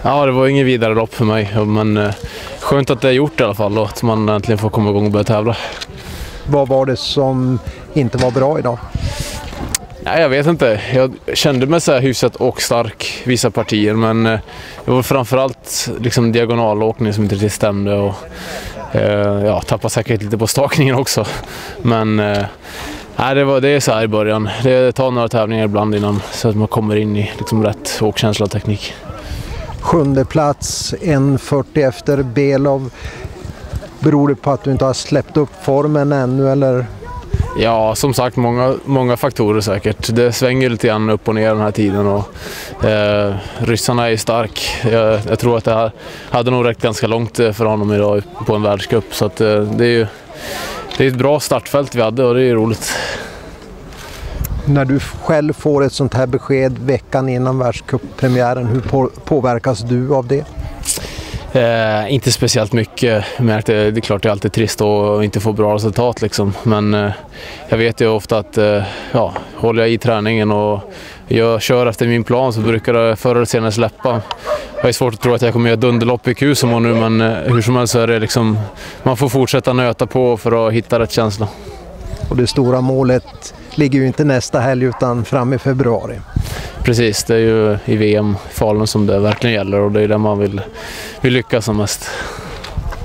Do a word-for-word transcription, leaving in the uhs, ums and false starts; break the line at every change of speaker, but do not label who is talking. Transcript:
Ja, det var ingen vidare lopp för mig, men skönt att det är gjort i alla fall och att man äntligen får komma igång och börja tävla.
Vad var det som inte var bra idag?
Nej, jag vet inte. Jag kände mig så här hyfsat och stark vissa partier, men det var framförallt liksom diagonalåkning som inte riktigt stämde och eh, ja, tappade säkert lite på stakningen också. Men eh, nej, det, var, det är så här i början. Det tar några tävlingar ibland innan så att man kommer in i liksom rätt åkkänsla och teknik.
Sjunde plats, en fyrtio efter Belov. Beror det på att du inte har släppt upp formen ännu eller?
Ja, som sagt, många, många faktorer säkert. Det svänger lite grann upp och ner den här tiden och eh, ryssarna är stark. Jag, jag tror att det här hade nog räckt ganska långt för honom idag på en världscup, så att, eh, det är ju det är ett bra startfält vi hade och det är roligt.
När du själv får ett sånt här besked veckan innan världscuppremiären, hur på, påverkas du av det?
Eh, inte speciellt mycket. Jag märkte, det är klart det är alltid trist att inte få bra resultat liksom. Men eh, jag vet ju ofta att eh, ja, håller jag i träningen och jag kör efter min plan så brukar det förr eller senare släppa. Jag är svårt att tro att jag kommer göra ett underlopp i Q som och nu, men eh, hur som helst så är det liksom, man får fortsätta nöta på för att hitta rätt känsla.
Och det stora målet ligger ju inte nästa helg utan fram i februari.
Precis, det är ju i V M Falun som det verkligen gäller och det är där man vill, vill lyckas som mest.